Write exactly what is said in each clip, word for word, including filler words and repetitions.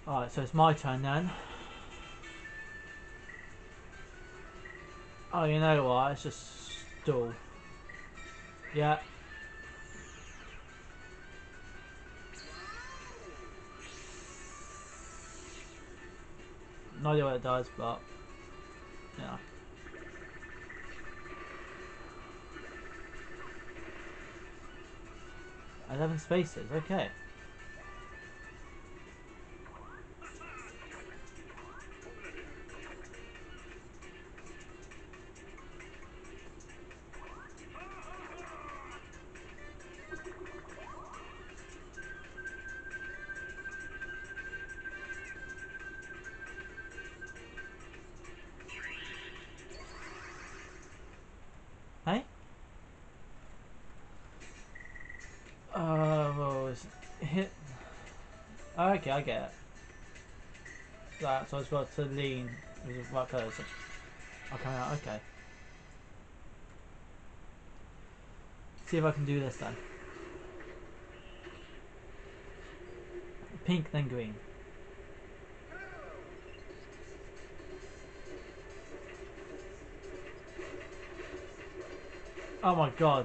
Alright, so it's my turn then. Oh, you know what? It's just stall. Yeah. No idea what it does, but yeah. Eleven spaces. Okay. Hey. Uh, well, it's hit. Oh, okay, I get it. That, so I was got to lean with the right colours. Okay, okay. See if I can do this then. Pink, then green. Oh my god.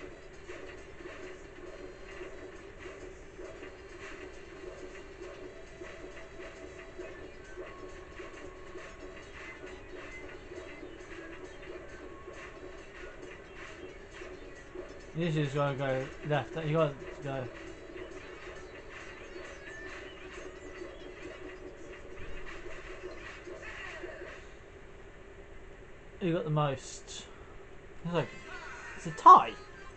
You just gotta go left. You gotta go. You got the most. It's like it's a tie.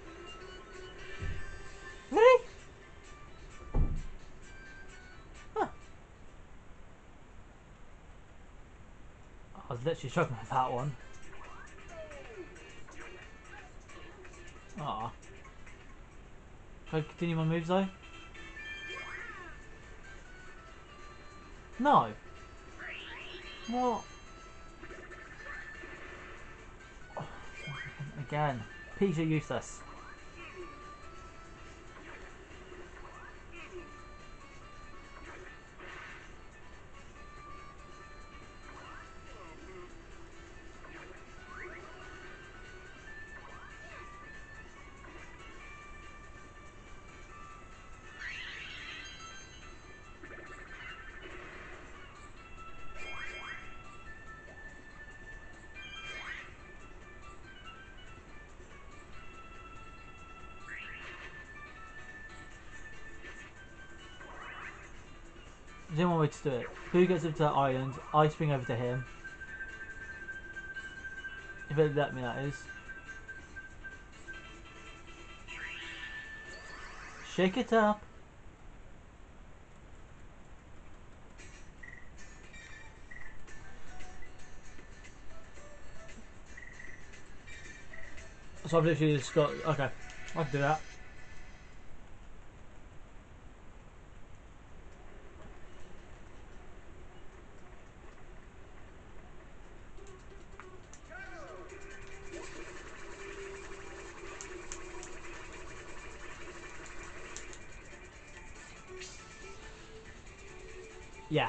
Really? Huh. I was literally struggling with that one. Ah. Can I continue my moves though? No. What? Again. Peas are useless. There's only one way to do it. Who gets up to that island? I swing over to him. If it let me, that is. Shake it up. So I've literally just got. Okay, I can do that. Yeah.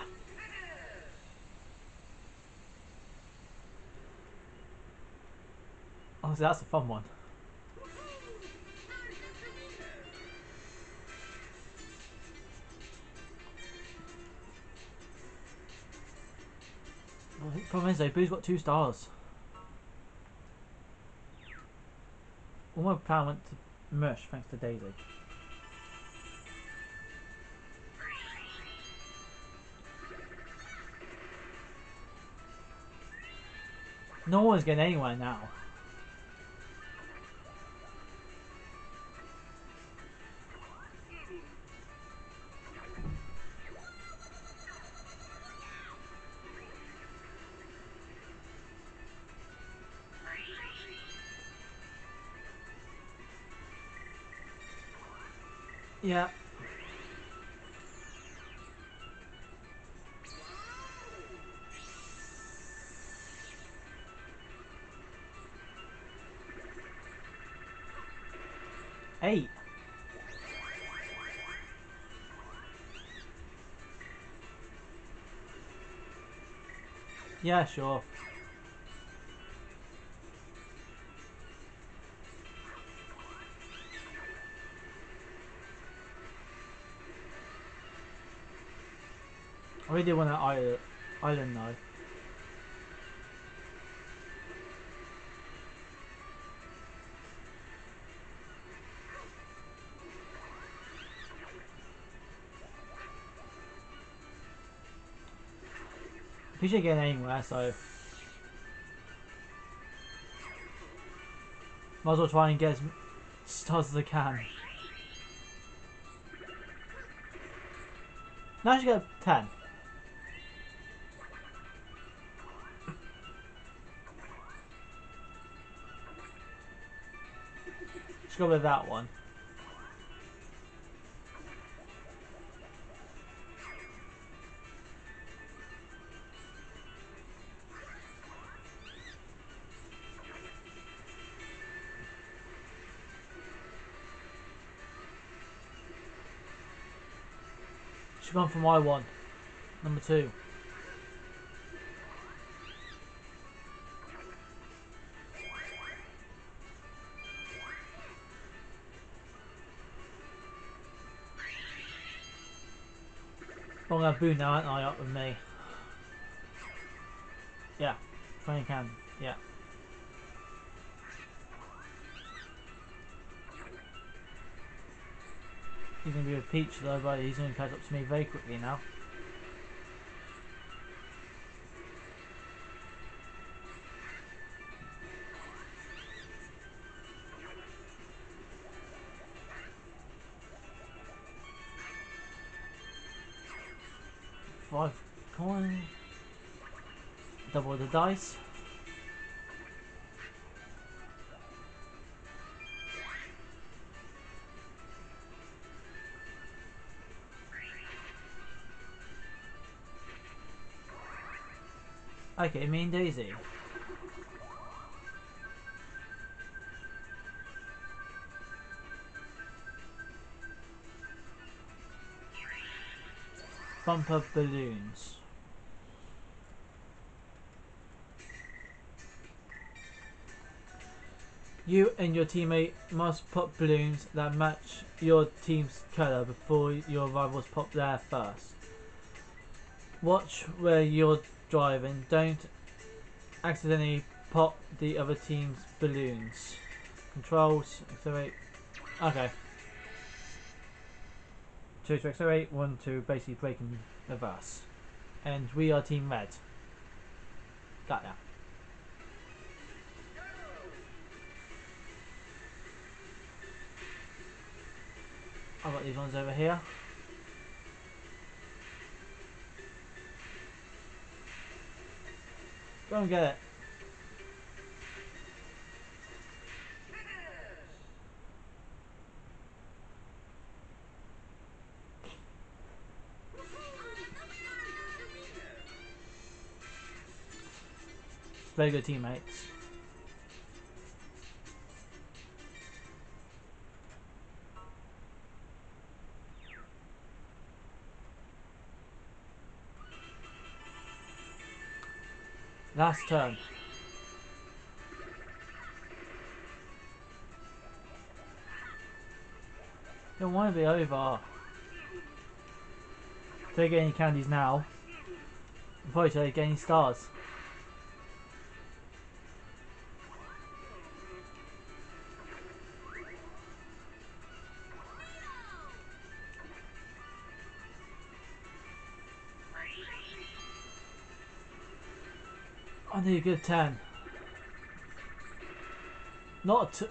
Honestly, that's a fun one. Well, the problem is though, Boo's got two stars. All my plan went to mush thanks to Daisy. No one's getting anywhere now. Yeah. Eight. Yeah, sure. I really want that island, island though. We should get anywhere, so might as well try and get as stars as I can. Now I should get ten. Let's go with that one. Should gone for my one. Number two. I'm gonna boo now, aren't I, up with me? Yeah. twenty can. Yeah. He's gonna be with Peach though, but he's gonna catch up to me very quickly now. Five coin. Double the dice. Okay, me and Daisy. Bumper balloons. You and your teammate must pop balloons that match your team's colour before your rivals pop there first. Watch where you're driving. Don't accidentally pop the other team's balloons. Controls, accelerate. Okay. Two to accelerate, one to basically break in reverse. And we are Team Red. Got that. I've got these ones over here. Go and get it. Very good teammates. Last turn. Don't want to be over. Don't get any candies now. I'm probably trying to get any stars. I need a good ten. Not a two.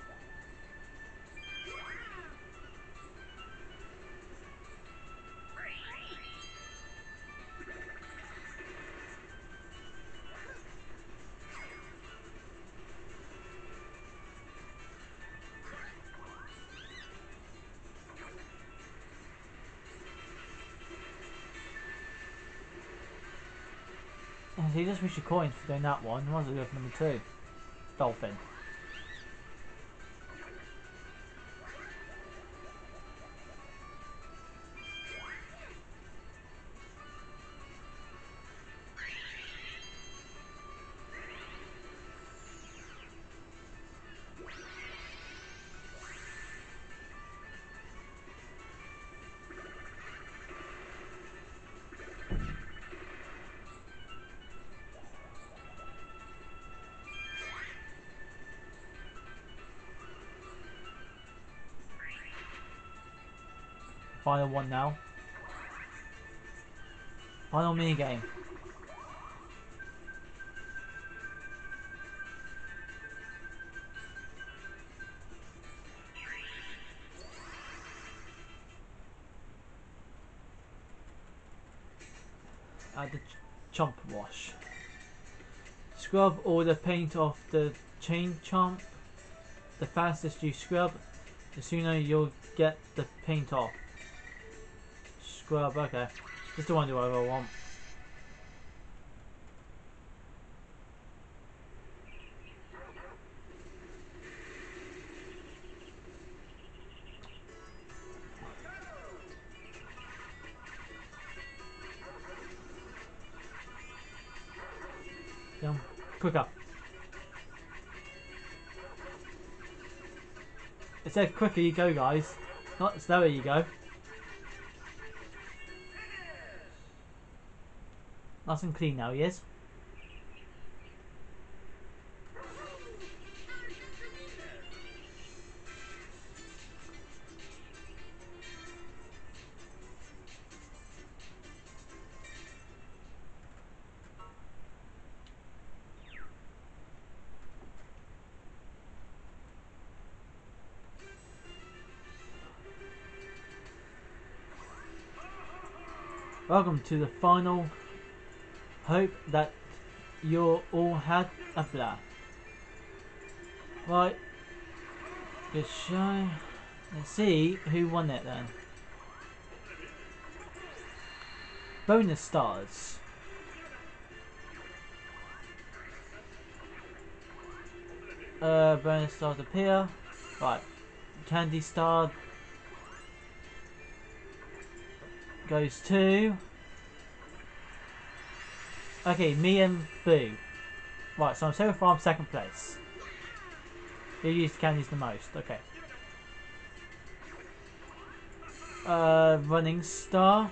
So you just wish your coins for doing that one. You might as well go for number two. Dolphin. final one now. Final mini game. Add the ch chomp wash. Scrub all the paint off the chain chomp. The fastest you scrub, the sooner you'll get the paint off. Scrub, okay. Just the one do whatever I want. Come, quicker. It said quicker you go, guys. Not slower you go. Nice and clean now, he is. Welcome to the final. Hope that you all had a blast. Right. Good show. Let's see who won it then. Bonus stars. Uh, bonus stars appear. Right. Candy star goes to. Okay, me and Boo. Right, so I'm so far I'm second place. Who used candies the most? Okay. Uh, running star.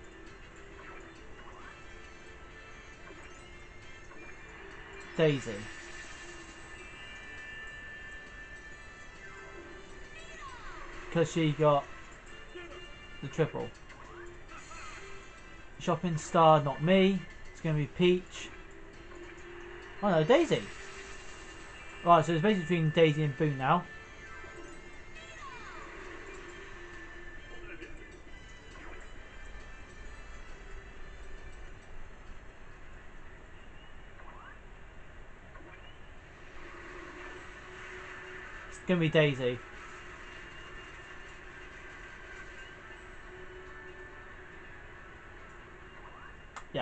Daisy. Because she got the triple. Shopping star, not me. It's going to be Peach. Oh no, Daisy. Right, so it's basically between Daisy and Boo now. It's going to be Daisy. Yeah.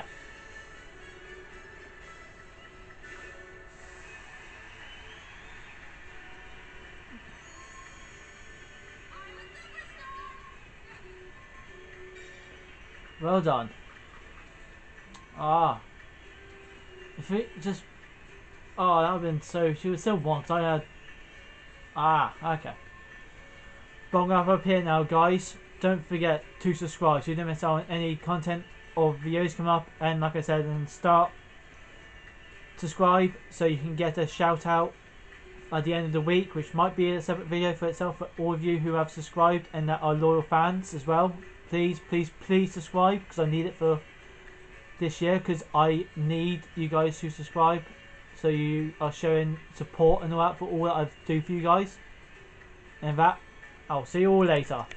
Well done. Ah. If it just... Oh, that would have been so... She was so once. I had... Ah, okay. But I'm going to have up here now, guys. Don't forget to subscribe so you don't miss out on any content or videos come up. And like I said, and start... Subscribe so you can get a shout out at the end of the week, which might be a separate video for itself for all of you who have subscribed and that are loyal fans as well. Please, please, please subscribe because I need it for this year, because I need you guys to subscribe so you are showing support and all that for all that I do for you guys. And that, I'll see you all later.